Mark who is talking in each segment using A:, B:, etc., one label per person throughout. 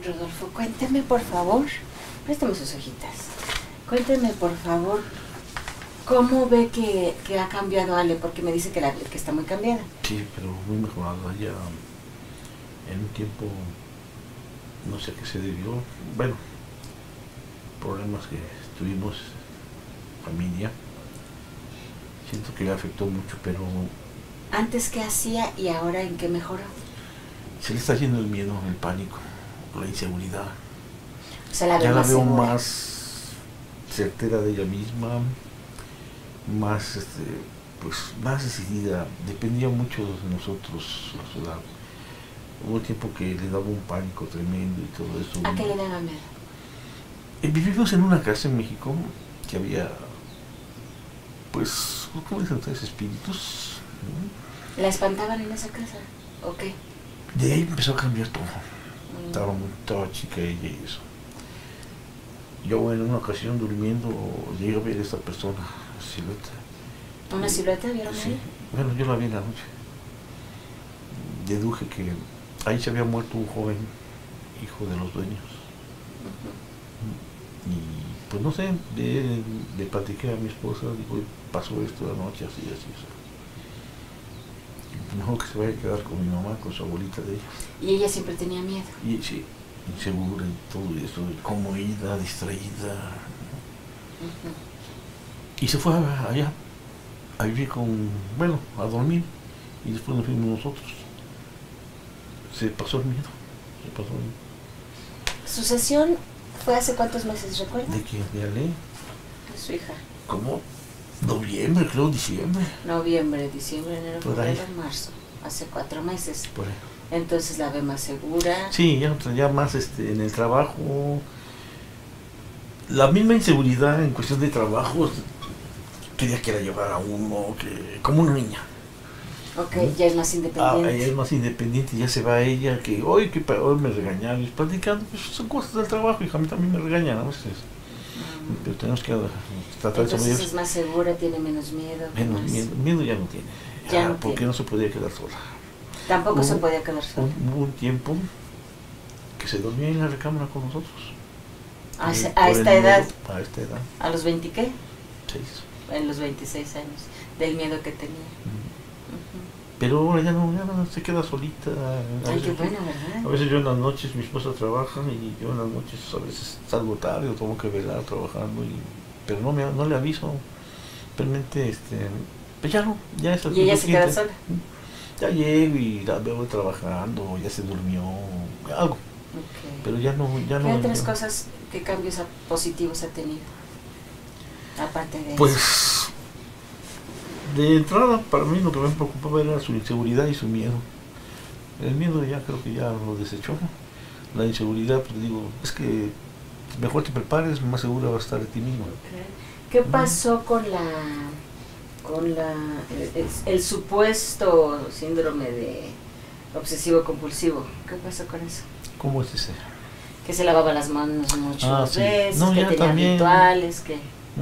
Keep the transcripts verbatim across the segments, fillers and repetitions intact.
A: Rodolfo, cuénteme por favor, préstame sus hojitas, cuénteme por favor, ¿cómo ve que, que ha cambiado Ale? Porque me dice que, la, que está muy cambiada.
B: Sí, pero muy mejorada ya en un tiempo, no sé a qué se debió, bueno, problemas que tuvimos, familia, siento que le afectó mucho, pero...
A: ¿Antes qué hacía y ahora en qué mejoró?
B: Se le está yendo el miedo, el pánico, la inseguridad.
A: O sea, la
B: ya la
A: más
B: veo
A: segura.
B: más certera de ella misma, más, este, pues, más decidida. Dependía mucho de nosotros, la ciudad. Hubo tiempo que le daba un pánico tremendo y todo eso.
A: ¿A qué le daba miedo?
B: Eh, vivimos en una casa en México que había, pues, ¿cómo dicen ustedes? Espíritus, ¿no?
A: ¿La espantaban en esa casa? ¿O qué?
B: De ahí empezó a cambiar todo. Mm. Estaba, muy, estaba chica ella y eso. Yo en una ocasión durmiendo llegué a ver a esta persona, silueta.
A: ¿Una silueta vieron
B: Sí.
A: ahí?
B: Bueno, yo la vi en la noche. Deduje que ahí se había muerto un joven, hijo de los dueños. Uh-huh. Y pues no sé, le, le platiqué a mi esposa, digo, pasó esto la noche, así, así, así. Mejor que se vaya a quedar con mi mamá, con su abuelita de ella.
A: ¿Y ella siempre tenía miedo?
B: Y sí, insegura y todo eso, como ida, distraída. Uh-huh. Y se fue allá a vivir con, bueno, a dormir, y después nos fuimos nosotros. Se pasó el miedo, se pasó el miedo.
A: ¿Su sesión fue hace cuántos meses, recuerda?
B: ¿De quién? ¿De Ale?
A: De su hija.
B: ¿Cómo? Noviembre, creo, diciembre.
A: Noviembre, diciembre, enero, febrero, marzo. Hace cuatro meses.
B: Por ahí.
A: Entonces la ve más segura.
B: Sí, ya, ya más este, en el trabajo. La misma inseguridad en cuestión de trabajo. Quería que la llevara a uno, que, como una niña.
A: Ok, ¿no? Ya es más independiente.
B: Ah, ella es más independiente, ya se va ella, que hoy que hoy me regañaron, y platicando, pues son cosas del trabajo, y a mí también me regañan a veces. Mm. Pero tenemos que tratar de
A: sobrevivir. Entonces es más segura, tiene menos miedo.
B: Menos
A: más...
B: miedo, miedo ya no tiene.
A: Ya
B: ah,
A: no
B: porque
A: tiene.
B: no se podía quedar sola.
A: Tampoco
B: hubo,
A: se podía quedar sola.
B: Hubo un tiempo que se dormía en la recámara con nosotros.
A: ¿A,
B: eh,
A: a esta edad?
B: Miedo, a esta edad.
A: ¿A los veinte qué?
B: Seis.
A: En los veintiséis años, del miedo que tenía.
B: Mm. Uh-huh. Pero ahora ya no, ya no se queda solita.
A: Ay, qué bueno, ¿verdad?
B: A veces yo en las noches, mi esposa trabaja y yo en las noches a veces salgo tarde o tengo que velar trabajando, y, pero no, me, no le aviso. Realmente, este, pues ya no, ya es
A: ¿Y ella se queda sola?
B: Ya llego y la veo trabajando, ya se durmió, algo.
A: Okay.
B: Pero ya no, ya no.
A: ¿Qué otras ya... cosas, qué cambios positivos ha tenido? Aparte de
B: pues,
A: eso.
B: De entrada, para mí lo que me preocupaba era su inseguridad y su miedo. El miedo ya creo que ya lo desechó. La inseguridad, pues digo, es que mejor te prepares, más segura vas a estar de ti mismo.
A: Okay. ¿Qué pasó ¿Mm? con la, con la, el, el supuesto síndrome de obsesivo compulsivo? ¿Qué pasó con eso?
B: ¿Cómo es ese?
A: Que se lavaba las manos muchas
B: ah, sí.
A: veces,
B: no,
A: que tenía
B: también,
A: rituales, que...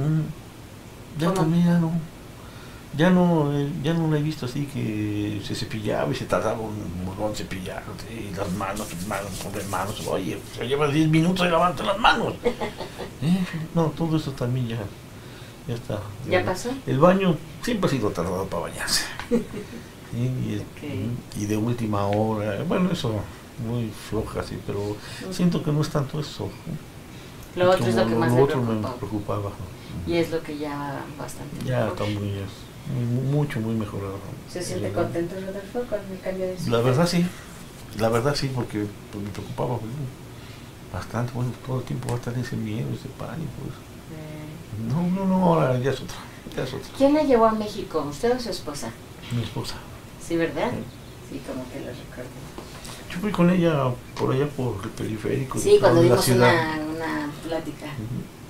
B: Mm, ya también ya no. Ya no, ya no la he visto así que se cepillaba y se tardaba un montón cepillar, y las manos, las manos, las manos, oye, se lleva diez minutos y lavarte las manos. ¿Eh? No, todo eso también ya, ya está.
A: ¿Ya, ¿Ya pasó?
B: El baño siempre ha sido tardado para bañarse. ¿Sí? Y,
A: okay.
B: y de última hora, bueno, eso muy floja, sí, pero uh-huh. siento que no es tanto eso.
A: Lo otro es lo que más
B: lo
A: le
B: otro
A: preocupaba.
B: me preocupaba.
A: Y es lo que ya bastante.
B: Ya está muy, muy, mucho, muy mejorado.
A: ¿Se siente el, contento, Rodolfo, con el cambio de
B: La verdad sí, la verdad sí, porque pues, me preocupaba pues, bastante, bueno, todo el tiempo va a estar ese miedo, ese pánico. Eh. No, no, no, ahora ya es otra, ya es otra.
A: ¿Quién la llevó a México, usted o su esposa?
B: Mi esposa.
A: Sí, ¿verdad?
B: Sí,
A: sí como que lo recuerdo.
B: Yo fui con ella por allá por el periférico.
A: Sí, cuando dimos una, una plática.
B: Uh-huh.